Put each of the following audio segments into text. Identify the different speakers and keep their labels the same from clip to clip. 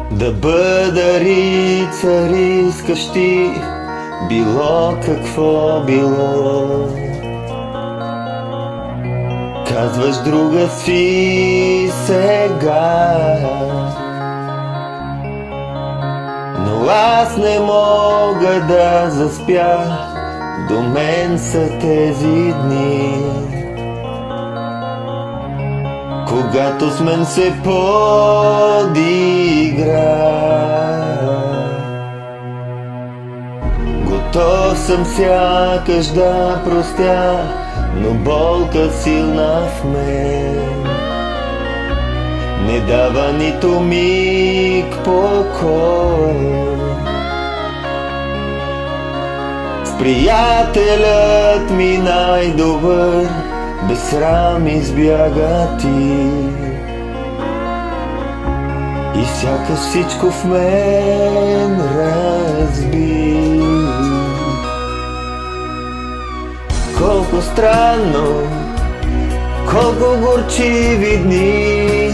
Speaker 1: Да бъда рицар искаш ти, било какво било. Казваш друга си сега, но аз не мога да заспя, до мен са тези дни, когато с мен се подигра. Готов съм сякаш да простя, но болка силна в мен не дава нито миг покой. С приятелят ми най-добър без срам избяга ти, и сякаш всичко в мен разби. Колко странно, колко горчиви дни,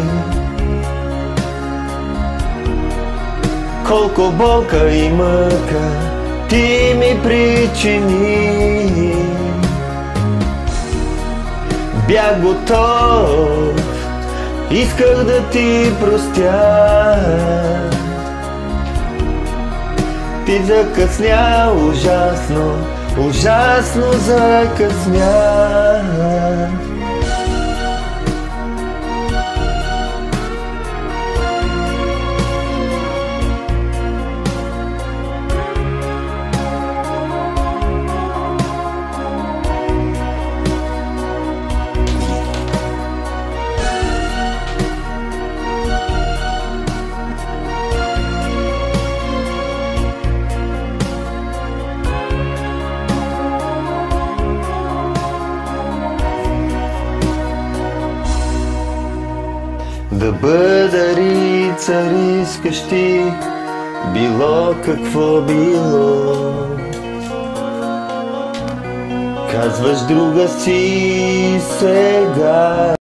Speaker 1: колко болка и мъка ти ми причини. Бях готов, исках да ти простя, ти закъсня ужасно, ужасно закъсня. Да бъда рицар искаш ти, било какво било. Казваш друга си сега.